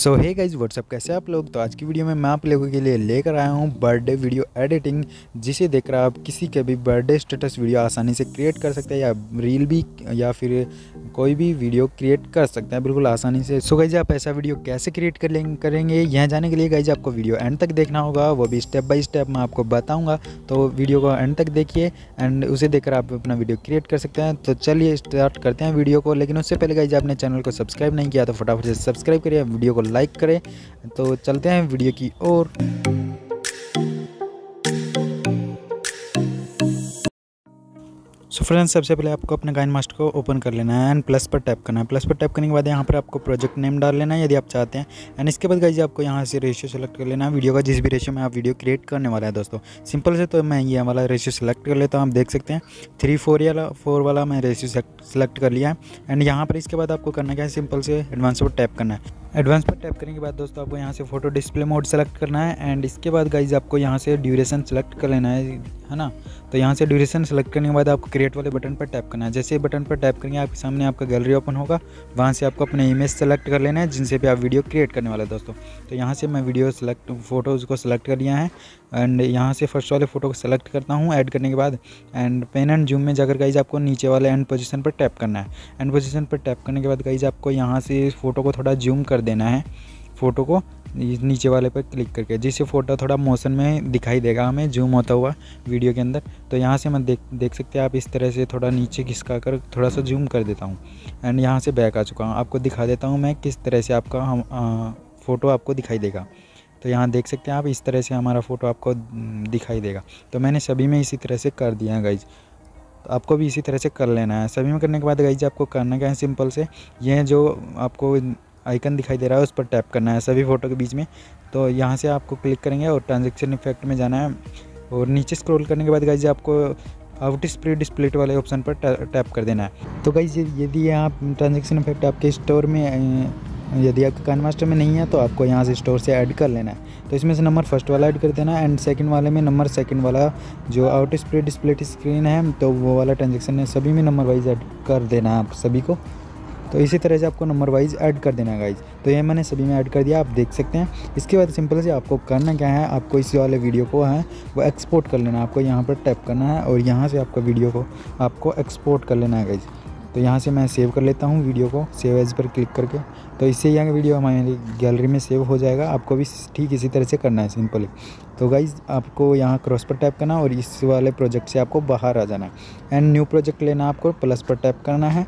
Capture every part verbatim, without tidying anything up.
सो hey guys what's up, कैसे आप लोग। तो आज की वीडियो में मैं आप लोगों के लिए लेकर आया हूँ बर्थडे वीडियो एडिटिंग, जिसे देखकर आप किसी के भी बर्थडे स्टेटस वीडियो आसानी से क्रिएट कर सकते हैं, या रील भी या फिर कोई भी वीडियो क्रिएट कर सकते हैं बिल्कुल आसानी से। सो गाइज आप ऐसा वीडियो कैसे क्रिएट कर लेंगे करेंगे यह जाने के लिए गाइज आपको वीडियो एंड तक देखना होगा, वो भी स्टेप बाय स्टेप मैं आपको बताऊँगा। तो वीडियो को एंड तक देखिए एंड उसे देखकर आप अपना वीडियो क्रिएट कर सकते हैं। तो चलिए स्टार्ट करते हैं वीडियो को, लेकिन उससे पहले गाइज आपने चैनल को सब्सक्राइब नहीं किया तो फटाफट से सब्सक्राइब करिए, वीडियो को लाइक करें। तो चलते हैं वीडियो की ओर। सो फ्रेंड्स, सबसे पहले आपको अपने काइनमास्टर को ओपन कर लेना है एंड प्लस पर टैप करना है। प्लस पर टैप करने के बाद यहाँ पर आपको प्रोजेक्ट नेम डाल लेना है यदि आप चाहते हैं। एंड इसके बाद गाइस आपको यहाँ से रेशियो सेलेक्ट कर लेना है वीडियो का, जिस भी रेशियो में आप वीडियो क्रिएट करने वाला है दोस्तों। सिंपल से तो मैं ये वाला रेशियो सेलेक्ट कर लेता हूँ। आप देख सकते हैं थ्री फोर वाला फोर वाला मैं रेशियो सेलेक्ट कर लिया है। एंड यहाँ पर इसके बाद आपको करना क्या है, सिंपल से एडवांस पर टैप करना है। एडवांस पर टैप करने के बाद दोस्तों आपको यहाँ से फोटो डिस्प्ले मोड सेलेक्ट करना है। एंड इसके बाद गाइज आपको यहाँ से ड्यूरेशन सेलेक्ट कर लेना है है ना। तो यहाँ से ड्यूरेशन सेलेक्ट करने के बाद आपको क्रिएट वाले बटन पर टैप करना है। जैसे बटन पर टैप करेंगे आपके सामने आपका गैलरी ओपन होगा, वहाँ से आपको अपने इमेज सेलेक्ट कर लेना है जिनसे भी आप वीडियो क्रिएट करने वाले दोस्तों। तो यहाँ से मैं वीडियो सेलेक्ट फोटोज़ को सेलेक्ट कर लिया है। एंड यहाँ से फर्स्ट वाले फोटो को सेलेक्ट करता हूँ ऐड करने के बाद। एंड पेन एंड जूम में जाकर गाइज आपको नीचे वाले एंड पोजीशन पर टैप करना है। एंड पोजीशन पर टैप करने के बाद गाइज आपको यहाँ से फ़ोटो को थोड़ा जूम कर देना है, फ़ोटो को नीचे वाले पर क्लिक करके, जिससे फ़ोटो थोड़ा मोशन में दिखाई देगा हमें जूम होता हुआ वीडियो के अंदर। तो यहाँ से मैं देख देख सकते हैं आप, इस तरह से थोड़ा नीचे खिसका कर थोड़ा सा जूम कर देता हूँ। एंड यहाँ से बैक आ चुका हूँ, आपको दिखा देता हूँ मैं किस तरह से आपका हम फ़ोटो आपको दिखाई देगा। तो यहाँ देख सकते हैं आप, इस तरह से हमारा फ़ोटो आपको दिखाई देगा। तो मैंने सभी में इसी तरह से कर दिया है गाइज, तो आपको भी इसी तरह से कर लेना है। सभी में करने के बाद गाइज आपको करना क्या है, सिंपल से यह जो आपको आइकन दिखाई दे रहा है उस पर टैप करना है सभी फ़ोटो के बीच में। तो यहाँ से आपको क्लिक करेंगे और ट्रांजैक्शन इफेक्ट में जाना है, और नीचे स्क्रॉल करने के बाद गाइज आपको आउट स्प्लिट स्प्लिट वाले ऑप्शन पर टैप कर देना है। तो गाइज यदि आप ट्रांजैक्शन इफेक्ट आपके स्टोर में, यदि आपके काइनमास्टर में नहीं है तो आपको यहाँ से स्टोर से ऐड कर लेना है। तो इसमें से नंबर फर्स्ट वाला ऐड कर देना है। एंड सेकंड वाले में नंबर सेकंड वाला जो आउट स्प्लिट स्प्लिट स्क्रीन है, तो वो वाला ट्रांजैक्शन है सभी में नंबर वाइज ऐड कर देना है आप सभी को। तो इसी तरह से आपको नंबर वाइज ऐड कर देना है गाइज। तो ये मैंने सभी में ऐड कर दिया, आप देख सकते हैं। इसके बाद सिंपल से आपको करना क्या है, आपको इस वाले वीडियो को है वो एक्सपोर्ट कर लेना है। आपको यहाँ पर टैप करना है और यहाँ से आपका वीडियो को आपको एक्सपोर्ट कर लेना है गाइज। तो यहाँ से मैं सेव कर लेता हूँ वीडियो को, सेव एज पर क्लिक करके। तो इससे यहाँ वीडियो हमारी गैलरी में सेव हो जाएगा। आपको भी ठीक इसी तरह से करना है सिंपली। तो गाइज़ आपको यहाँ क्रॉस पर टैप करना और इस वाले प्रोजेक्ट से आपको बाहर आ जाना है। एंड न्यू प्रोजेक्ट लेना, आपको प्लस पर टैप करना है।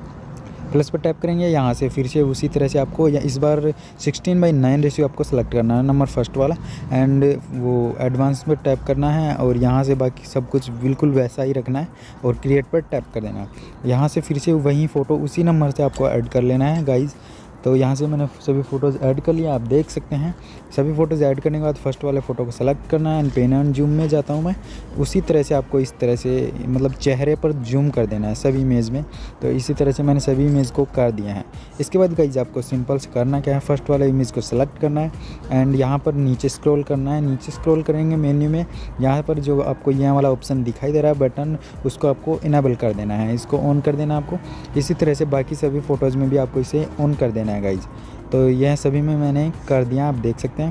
प्लस पर टैप करेंगे, यहाँ से फिर से उसी तरह से आपको इस बार सिक्सटीन बाई नाइन रेशियो आपको सेलेक्ट करना है, नंबर फर्स्ट वाला। एंड वो एडवांस पर टैप करना है और यहाँ से बाकी सब कुछ बिल्कुल वैसा ही रखना है और क्रिएट पर टैप कर देना है। यहाँ से फिर से वही फ़ोटो उसी नंबर से आपको ऐड कर लेना है गाइज़। तो यहाँ से मैंने सभी फ़ोटोज़ ऐड कर लिया, आप देख सकते हैं। सभी फ़ोटोज़ ऐड करने के बाद फर्स्ट वाले फ़ोटो को सेलेक्ट करना है एंड पेन एंड जूम में जाता हूँ मैं। उसी तरह से आपको इस तरह से मतलब चेहरे पर जूम कर देना है सभी इमेज में। तो इसी तरह से मैंने सभी इमेज को कर दिया है। इसके बाद गाइज आपको सिंपल से करना क्या है, फर्स्ट वाले इमेज को सेलेक्ट करना है एंड यहाँ पर नीचे स्क्रॉल करना है। नीचे स्क्रॉल करेंगे मेन्यू में, यहाँ पर जो आपको यहाँ वाला ऑप्शन दिखाई दे रहा है बटन, उसको आपको इनेबल कर देना है, इसको ऑन कर देना है आपको। इसी तरह से बाकी सभी फ़ोटोज़ में भी आपको इसे ऑन कर देना है गाइज। तो यह सभी में मैंने कर दिया, आप देख सकते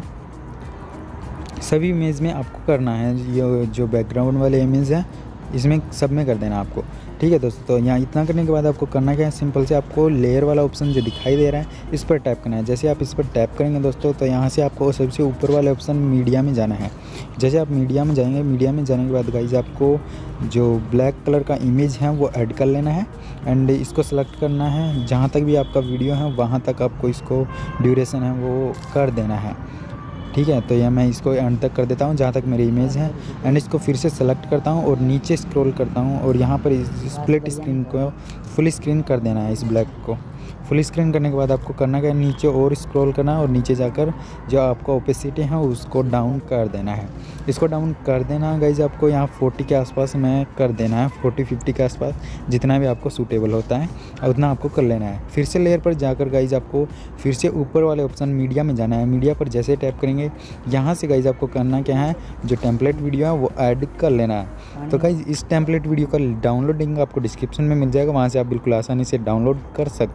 हैं। सभी इमेज में आपको करना है, ये जो बैकग्राउंड वाले इमेज है इसमें सब में कर देना आपको, ठीक है दोस्तों। तो यहाँ इतना करने के बाद आपको करना क्या है, सिंपल से आपको लेयर वाला ऑप्शन जो दिखाई दे रहा है इस पर टैप करना है। जैसे आप इस पर टैप करेंगे दोस्तों, तो यहाँ से आपको सबसे ऊपर वाले ऑप्शन मीडिया में जाना है। जैसे आप मीडिया में जाएंगे, मीडिया में जाने के बाद गाइज आपको जो ब्लैक कलर का इमेज है वो ऐड कर लेना है एंड इसको सेलेक्ट करना है। जहाँ तक भी आपका वीडियो है वहाँ तक आपको इसको ड्यूरेशन है वो कर देना है, ठीक है। तो यह मैं इसको एंड तक कर देता हूँ जहाँ तक मेरी इमेज है। एंड इसको फिर से सेलेक्ट करता हूँ और नीचे स्क्रॉल करता हूँ और यहाँ पर स्प्लिट स्क्रीन को फुल स्क्रीन कर देना है। इस ब्लैक को फुल स्क्रीन करने के बाद आपको करना क्या है, नीचे और स्क्रॉल करना है और नीचे जाकर जो आपका ओपेसिटी है उसको डाउन कर देना है। इसको डाउन कर देना है गाइज, आपको यहाँ फोर्टी के आसपास में कर देना है, फोर्टी फिफ्टी के आसपास जितना भी आपको सूटेबल होता है उतना आपको कर लेना है। फिर से लेयर पर जाकर गाइज आपको फिर से ऊपर वाले ऑप्शन मीडिया में जाना है। मीडिया पर जैसे टैप करेंगे, यहाँ से गाइज आपको करना क्या है, जो टेम्पलेट वीडियो है वो ऐड कर लेना है। तो गाइज इस टेम्पलेट वीडियो का डाउनलोड लिंक आपको डिस्क्रिप्शन में मिल जाएगा, वहाँ से आप बिल्कुल आसानी से डाउनलोड कर सकते हैं।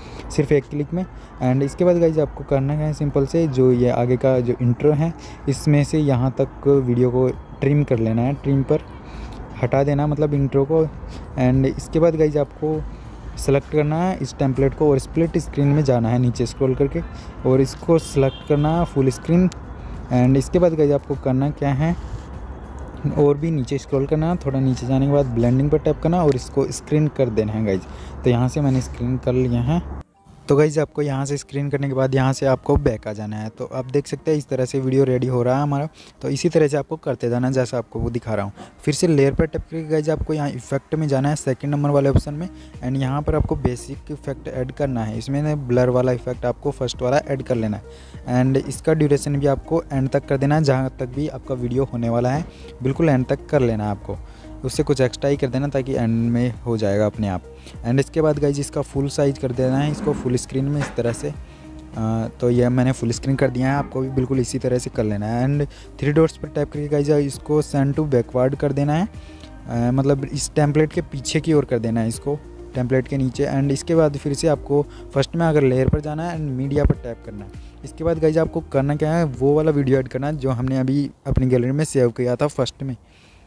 सिर्फ एक क्लिक में। एंड इसके बाद गाइज आपको करना है सिंपल से, जो ये आगे का जो इंट्रो है इसमें से यहाँ तक वीडियो को ट्रिम कर लेना है, ट्रिम पर हटा देना मतलब इंट्रो को। एंड इसके बाद गाइज आपको सेलेक्ट करना है इस टेम्पलेट को और स्प्लिट स्क्रीन में जाना है नीचे स्क्रॉल करके और इसको सेलेक्ट करना है फुल स्क्रीन। एंड इसके बाद गाइज आपको करना क्या है, और भी नीचे स्क्रॉल करना है, थोड़ा नीचे जाने के बाद ब्लेंडिंग पर टैप करना और इसको स्क्रीन कर देना है गाइज। तो यहाँ से मैंने स्क्रीन कर लिया है। तो गाइज आपको यहाँ से स्क्रीन करने के बाद यहाँ से आपको बैक आ जाना है। तो आप देख सकते हैं इस तरह से वीडियो रेडी हो रहा है हमारा। तो इसी तरह से आपको करते जाना जैसा आपको वो दिखा रहा हूँ। फिर से लेयर पर टैप करके गाइज आपको यहाँ इफेक्ट में जाना है सेकंड नंबर वाले ऑप्शन में। एंड यहाँ पर आपको बेसिक इफेक्ट ऐड करना है, इसमें ब्लर वाला इफेक्ट आपको फर्स्ट वाला ऐड कर लेना है। एंड इसका ड्यूरेशन भी आपको एंड तक कर देना है, जहाँ तक भी आपका वीडियो होने वाला है बिल्कुल एंड तक कर लेना है आपको, उससे कुछ एक्स्ट्रा ही कर देना ताकि एंड में हो जाएगा अपने आप। एंड इसके बाद गाइज इसका फुल साइज कर देना है, इसको फुल स्क्रीन में इस तरह से। आ, तो यह मैंने फुल स्क्रीन कर दिया है, आपको भी बिल्कुल इसी तरह से कर लेना है। एंड थ्री डॉट्स पर टैप करके गाइज इसको सेंड टू बैकवर्ड कर देना है, आ, मतलब इस टेम्पलेट के पीछे की ओर कर देना है इसको, टेम्पलेट के नीचे। एंड इसके बाद फिर से आपको फर्स्ट में अगर लेयर पर जाना है एंड मीडिया पर टैप करना है। इसके बाद गाइज आपको करना क्या है, वो वाला वीडियो ऐड करना है जो हमने अभी अपनी गैलरी में सेव किया था फर्स्ट में।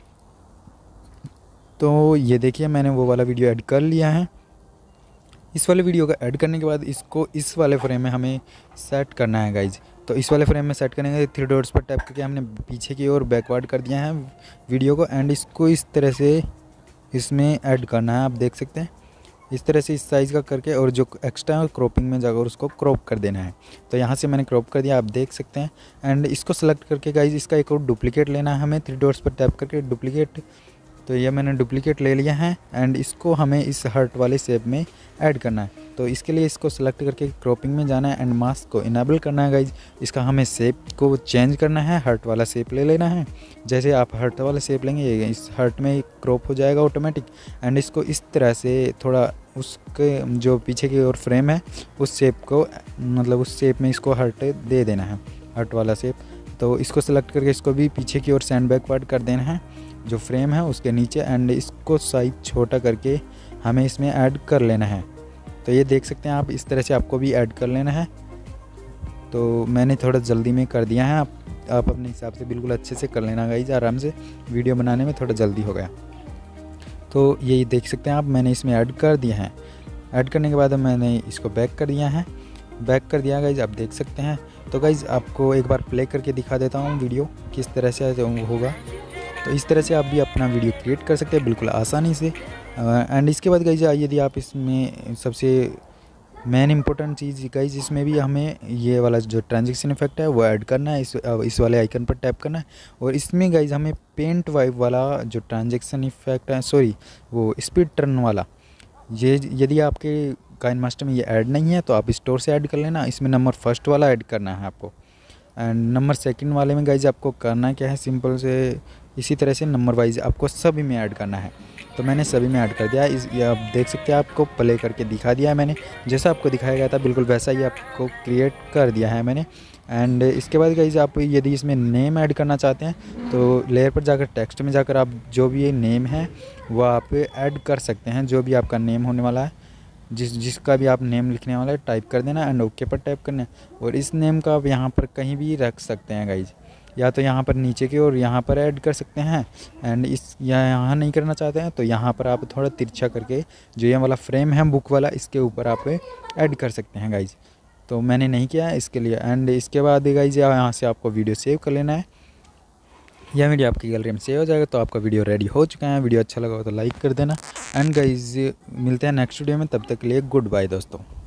तो ये देखिए मैंने वो वाला वीडियो ऐड कर लिया है। इस वाले वीडियो का ऐड करने के बाद इसको इस वाले फ्रेम में हमें सेट करना है गाइज। तो इस वाले फ्रेम में सेट करेंगे, थ्री डॉट्स पर टैप करके हमने पीछे की ओर बैकवर्ड कर दिया है वीडियो को। एंड इसको इस तरह से इसमें ऐड करना है, आप देख सकते हैं इस तरह से इस साइज़ का करके, और जो एक्स्ट्रा क्रॉपिंग में जाकर उसको क्रॉप कर देना है। तो यहाँ से मैंने क्रॉप कर दिया, आप देख सकते हैं। एंड इसको सेलेक्ट करके गाइज इसका एक और डुप्लीकेट लेना है हमें, थ्री डॉट्स पर टैप करके डुप्लीकेट। तो ये मैंने डुप्लीकेट ले लिया है। एंड इसको हमें इस हर्ट वाले शेप में ऐड करना है। तो इसके लिए इसको सेलेक्ट करके क्रॉपिंग में जाना है एंड मास्क को इनेबल करना है गाइज। इसका हमें शेप को चेंज करना है, हर्ट वाला शेप ले लेना है। जैसे आप हर्ट वाला शेप लेंगे इस हर्ट में क्रॉप हो जाएगा ऑटोमेटिक। एंड इसको इस तरह से थोड़ा उसके जो पीछे की ओर फ्रेम है उस शेप को, मतलब उस शेप में इसको हर्ट दे देना है, हर्ट वाला शेप। तो इसको सेलेक्ट करके इसको भी पीछे की ओर सेंड बैकवर्ड कर देना है जो फ्रेम है उसके नीचे। एंड इसको साइज छोटा करके हमें इसमें ऐड कर लेना है। तो ये देख सकते हैं आप, इस तरह से आपको भी ऐड कर लेना है। तो मैंने थोड़ा जल्दी में कर दिया है, आप आप अपने हिसाब से बिल्कुल अच्छे से कर लेना गाइज, आराम से। वीडियो बनाने में थोड़ा जल्दी हो गया। तो ये देख सकते हैं आप, मैंने इसमें ऐड कर दिया है। ऐड करने के बाद मैंने इसको बैक कर दिया है, बैक कर दिया गाइज, आप देख सकते हैं। तो गाइज आपको एक बार प्ले करके दिखा देता हूँ वीडियो किस तरह से होगा। तो इस तरह से आप भी अपना वीडियो क्रिएट कर सकते हैं बिल्कुल आसानी से। एंड इसके बाद गाइज यदि आप इसमें सबसे मेन इंपॉर्टेंट चीज़ गाइज इसमें भी हमें ये वाला जो ट्रांजैक्शन इफेक्ट है वो ऐड करना है। इस इस वाले आइकन पर टैप करना है और इसमें गाइज हमें पेंट वाइब वाला जो ट्रांजैक्शन इफेक्ट है, सॉरी वो स्पीड टर्न वाला, ये यदि आपके काइन मास्टर में ये ऐड नहीं है तो आप स्टोर से ऐड कर लेना। इसमें नंबर फर्स्ट वाला ऐड करना है आपको। एंड नंबर सेकंड वाले में गाइज आपको करना क्या है, सिंपल से इसी तरह से नंबर वाइज आपको सभी में ऐड करना है। तो मैंने सभी में ऐड कर दिया। इस ये आप देख सकते हैं, आपको प्ले करके दिखा दिया है मैंने, जैसा आपको दिखाया गया था बिल्कुल वैसा ही आपको क्रिएट कर दिया है मैंने। एंड इसके बाद गाइज आप यदि इसमें नेम ऐड करना चाहते हैं तो लेयर पर जाकर टेक्स्ट में जाकर आप जो भी ये नेम है वो आप ऐड कर सकते हैं। जो भी आपका नेम होने वाला है, जिस जिसका भी आप नेम लिखने वाला है टाइप कर देना एंड ओके पर टाइप करना है। और इस नेम का आप यहाँ पर कहीं भी रख सकते हैं गाइज, या तो यहाँ पर नीचे की और यहाँ पर ऐड कर सकते हैं। एंड इस या यहाँ नहीं करना चाहते हैं तो यहाँ पर आप थोड़ा तिरछा करके जो ये वाला फ्रेम है बुक वाला, इसके ऊपर आप ऐड कर सकते हैं गाइज। तो मैंने नहीं किया है इसके लिए। एंड इसके बाद गाइज यहाँ से आपको वीडियो सेव कर लेना है। यह वीडियो आपकी गैलरी में सेव हो जाएगा। तो आपका वीडियो रेडी हो चुका है। वीडियो अच्छा लगा हो तो लाइक कर देना। एंड गाइज मिलते हैं नेक्स्ट वीडियो में, तब तक के लिए गुड बाय दोस्तों।